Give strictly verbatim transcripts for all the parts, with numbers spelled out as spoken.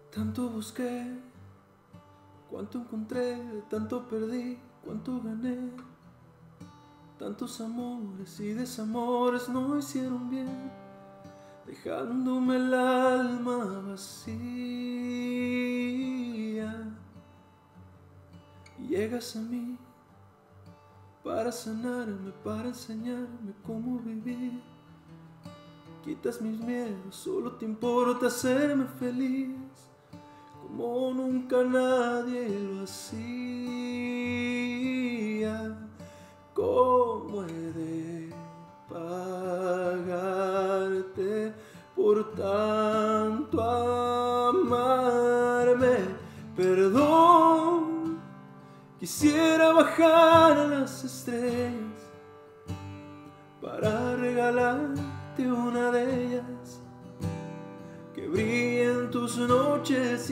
Tanto busqué, cuánto encontré, tanto perdí, cuánto gané. Tantos amores y desamores no hicieron bien, dejándome el alma vacía. Y llegas a mí para sanarme, para enseñarme cómo vivir. Quitas mis miedos, solo te importa hacerme feliz, como nunca nadie lo hacía. ¿Cómo he de pagarte por tanto amarme? Perdón, quisiera bajar a las estrellas para regalarte una de ellas, que brille en tus noches y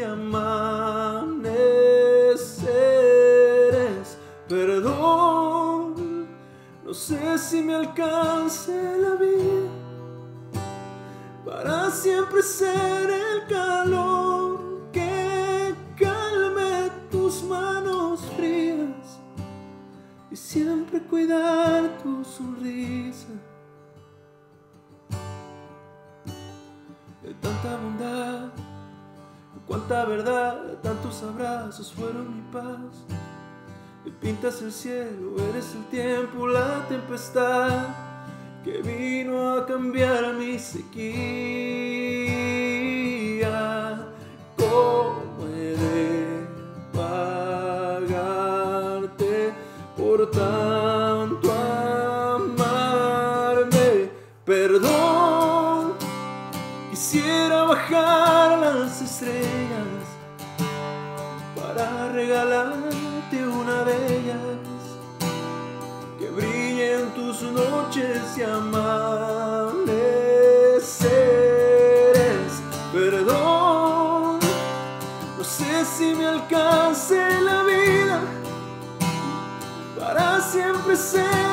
amaneceres. Perdón, no sé si me alcance la vida para siempre ser el calor que calme tus manos frías y siempre cuidar tu sonrisa. De tanta bondad, cuánta verdad, tantos abrazos fueron mi paz. Me pintas el cielo, eres el tiempo, la tempestad que vino a cambiar mi sequía. ¿Cómo he de pagarte por tanto amarme? Perdón, quisiera bajar a las estrellas para regalarte una de ellas, que brille en tus noches y amaneceres. Perdón, no sé si me alcance la vida para siempre ser